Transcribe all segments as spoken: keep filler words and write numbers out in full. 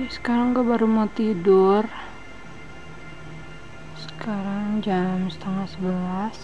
Sekarang gue baru mau tidur. Sekarang jam setengah sebelas.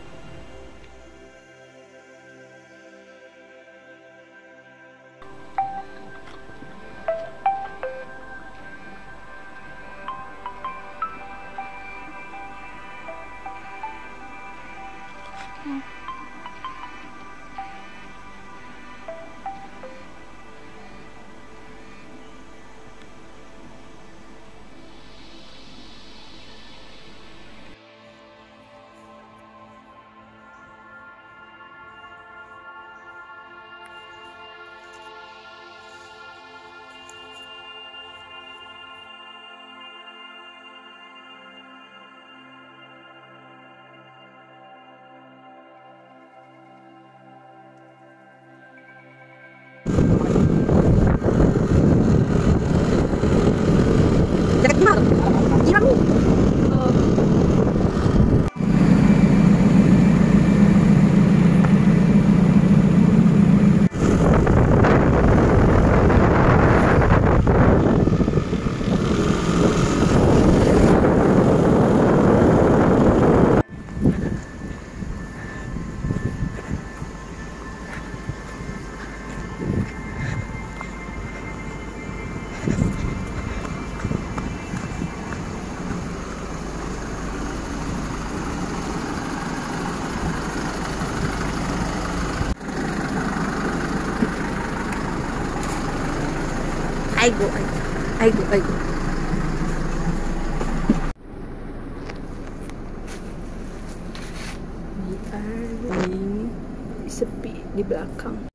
Aigo, aigo, aigo. Ini sepi di belakang.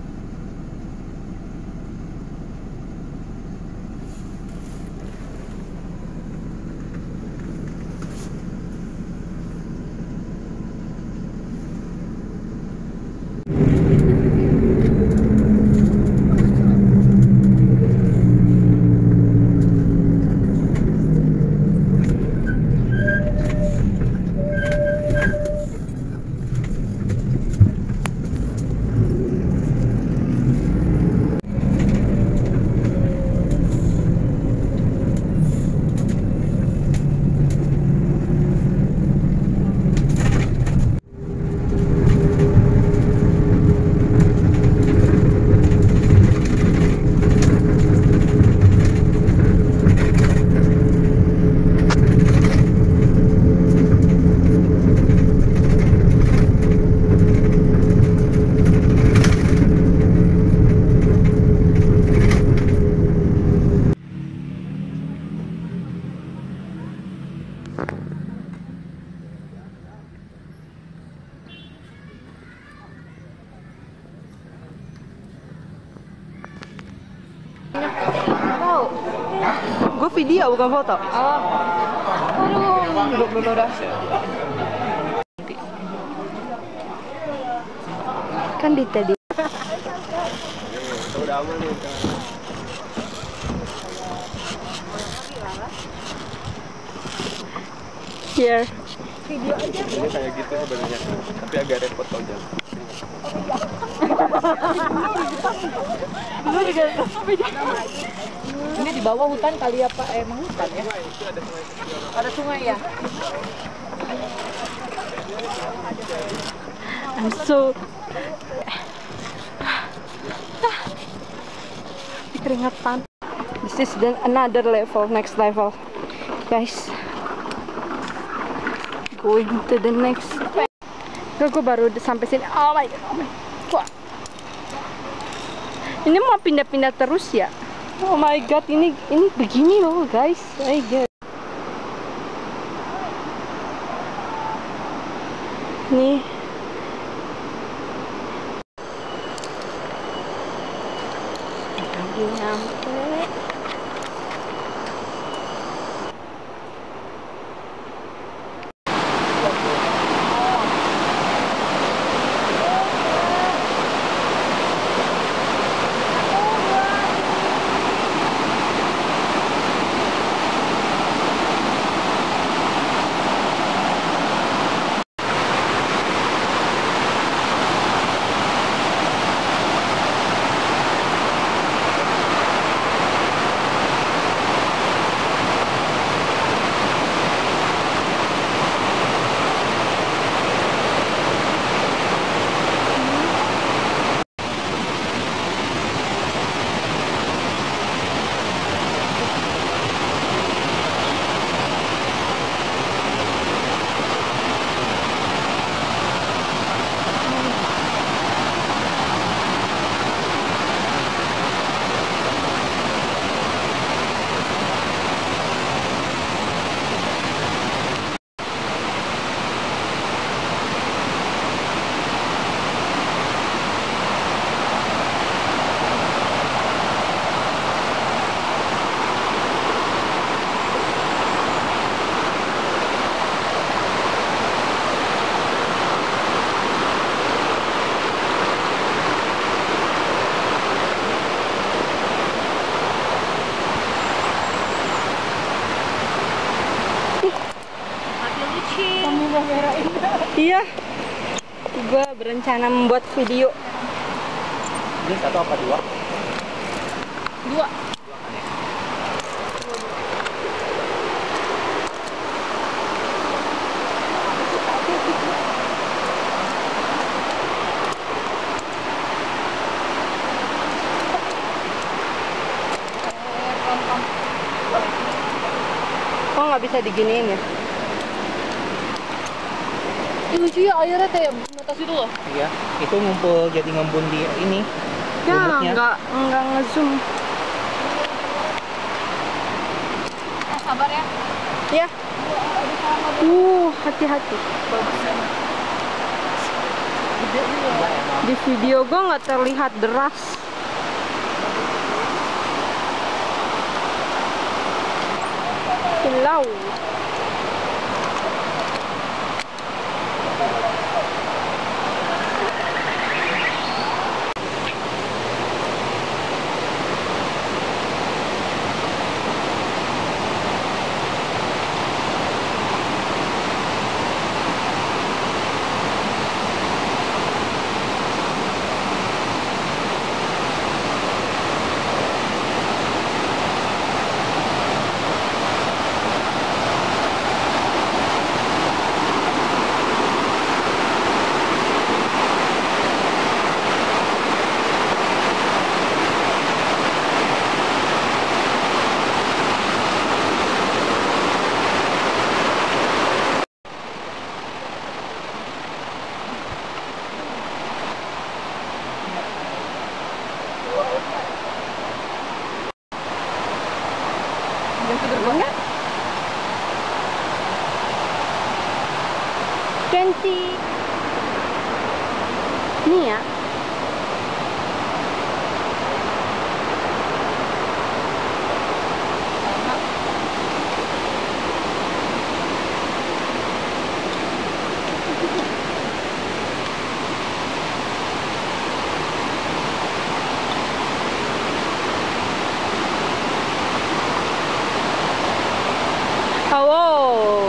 Gue video bukan foto. Oh. Aduh, duduk dulu dah. Kan di tadi. Udah aman nih. Here. Video aja. Ini kayak gitu sebenarnya, tapi agak repot aja. Ini di bawah hutan kali apa? Eh, emang hutan ya? Ada sungai ya? I'm so keringetan. This is then another level, next level, guys. Going to the next. Gue baru sampai sini. Oh my god. Oh my god. Ini mau pindah-pindah terus ya? Oh my god, ini ini begini loh, guys. My god. Nih. Lagi nyampe. Iya. Gue berencana membuat video. Ini satu apa dua? Dua. Oh, nggak bisa diginiin ya? Ih, lucu ya airnya kayak atas itu loh. Iya, itu ngumpul jadi ngembun di ini. Ya, lumutnya. nggak nggak ngezoom. Eh, sabar ya. Ya. Uh, hati-hati. Gede juga. Di video gue nggak terlihat deras. Hilau. Twenty. Nih ya. Oh.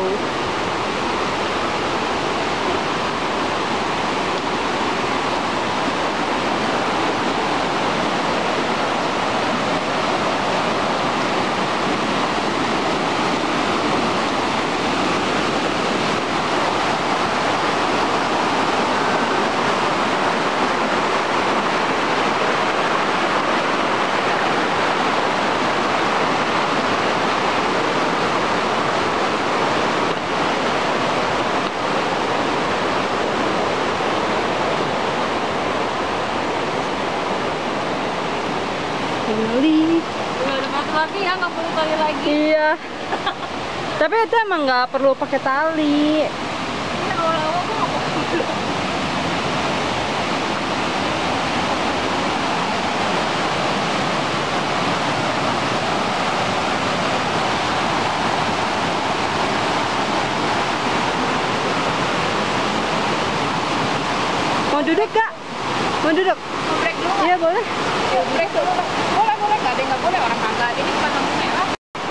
Finally. Udah ada batu lagi ya, nggak perlu tali lagi. Iya. Tapi itu emang nggak perlu pakai tali. Ini awal-awal aku nggak mau. Mau duduk gak? Mau duduk? Mau break dulu. Iya boleh. Ya, break dulu. Boleh, boleh. Nggak ada yang nggak boleh, orang kagak. Ini cuma lampu merah.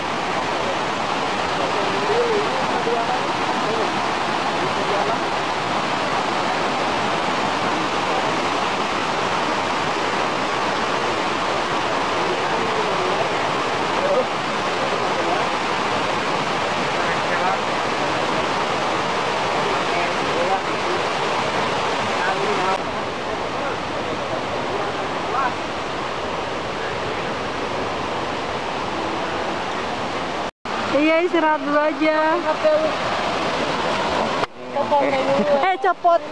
Iya, istirahat dulu aja. Copot dulu. Eh, copot.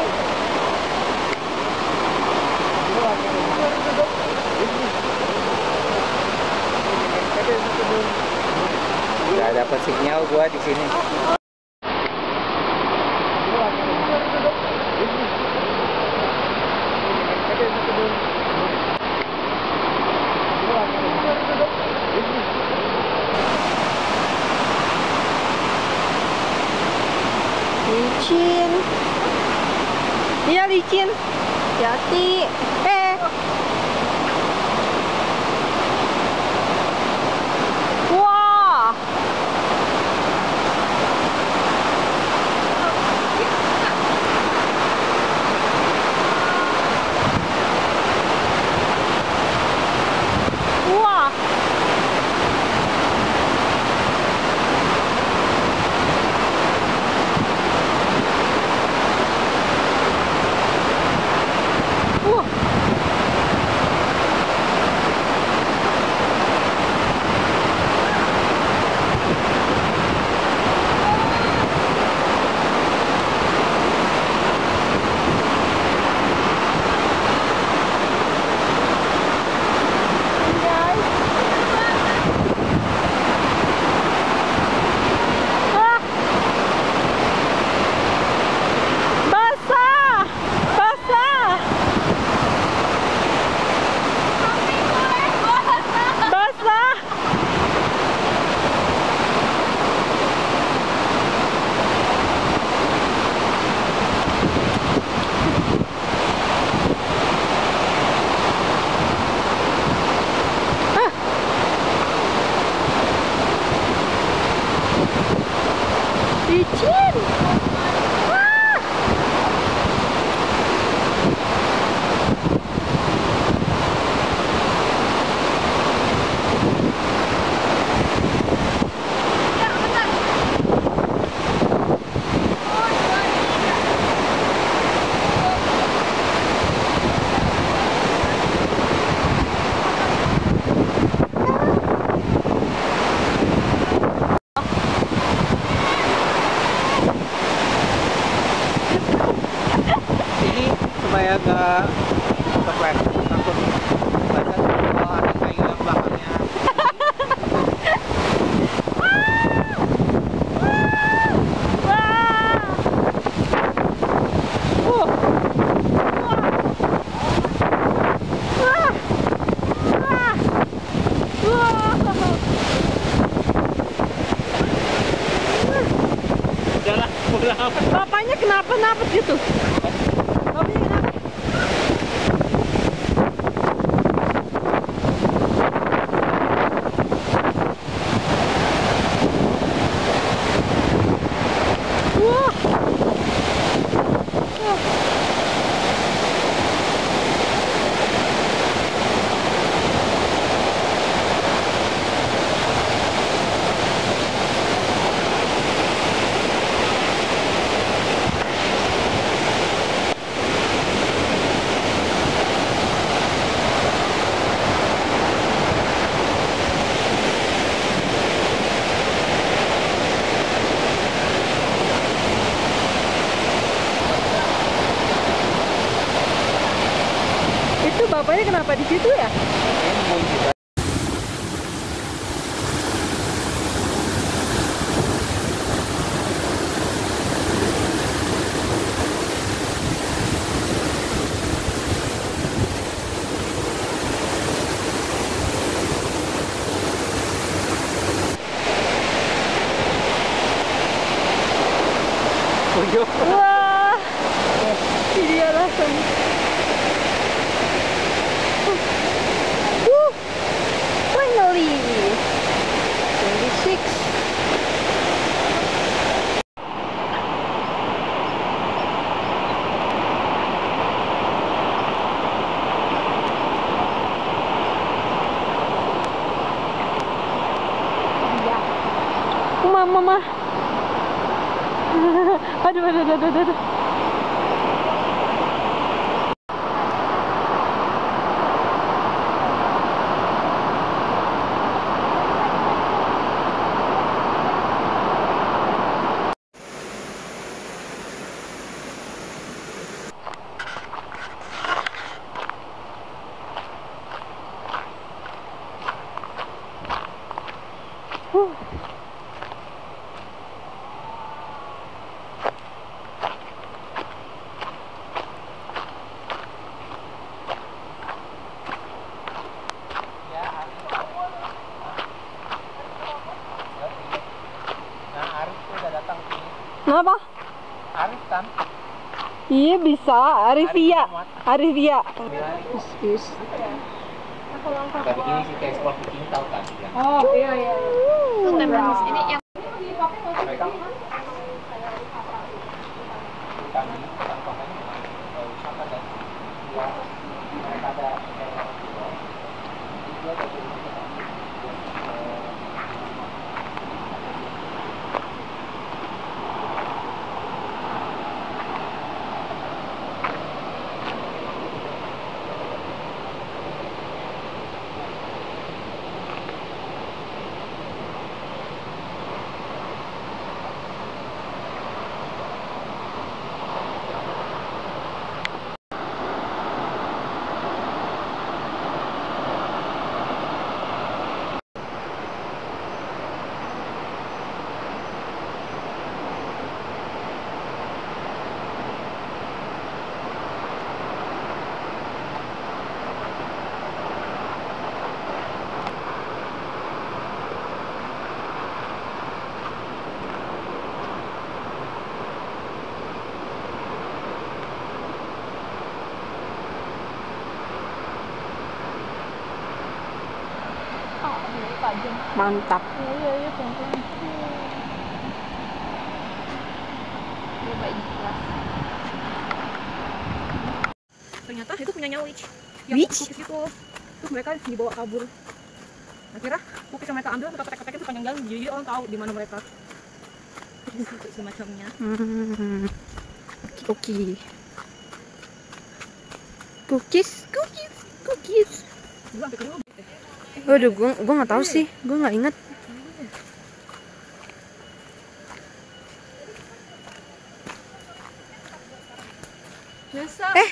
Gak dapet sinyal gua di sini. Licin. Iya, licin. Hati-hati. Eh. Wah. Licin. Wah. Ini supaya nggak kepleset, takut kepleset kalau ada kayu yang belakangnya. Udahlah, pulang. Bapaknya kenapa-napa gitu? Bapaknya kenapa? Wah. Itu bapaknya kenapa di situ ya? Wah, ini dia langsung. Woo, finally, twenty-six. Mama, mama. Aduh, aduh, aduh, aduh, aduh. Huh. Kenapa? Arif kan? Iya bisa, Arifia, Arifia. Excuse. Tadi ini sih kayak ekspor bikin tahu kan? Oh iya iya. Tuh teh manis ini yang mantap. Iya iya iya. sandwich. Yang Which? cookies itu. Terus mereka dibawa kabur. Akhirnya cookies yang mereka ambil mereka petek-petekin sepanjang jalan. Jadi orang tahu di mana mereka. Semacamnya. Hmm. Oke. Okay. Cookies, cookies, cookies. Gua sampai kedua. Waduh, gua gua nggak tahu sih. Gua nggak inget. Biasa. Eh,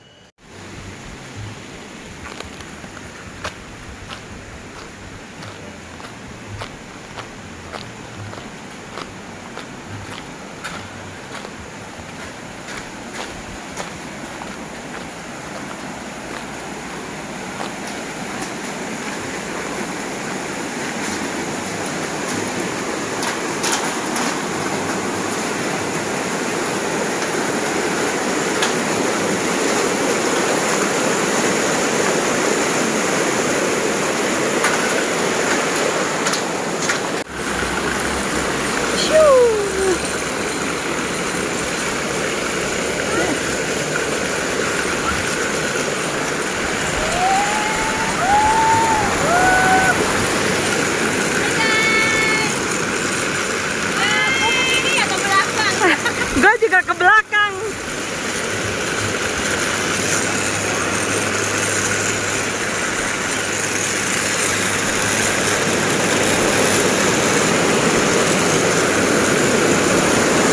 gue juga ke belakang.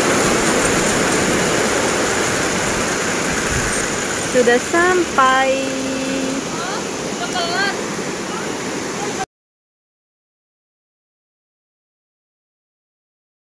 Sudah sampai.